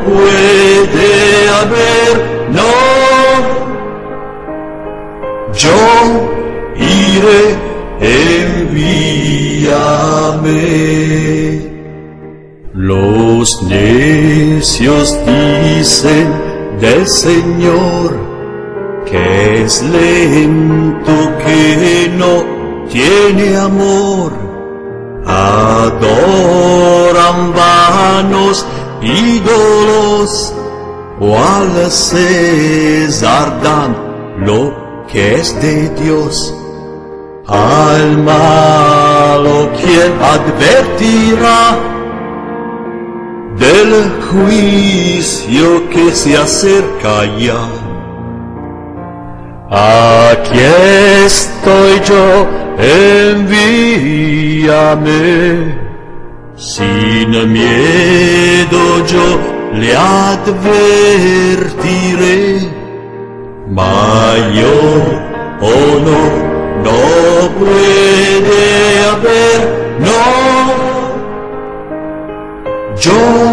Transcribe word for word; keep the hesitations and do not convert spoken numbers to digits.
puede haber, no. Yo iré, envíame. Los necios dicen del Señor que es lento, que no tiene amor. Adoran vanos ídolos, o al César dan lo que es de Dios. Al malo quien advertirá del juicio que se acerca ya. Aquí estoy yo, envíame. Sin miedo yo le advertiré. Mayor honor no puede haber, no. Yo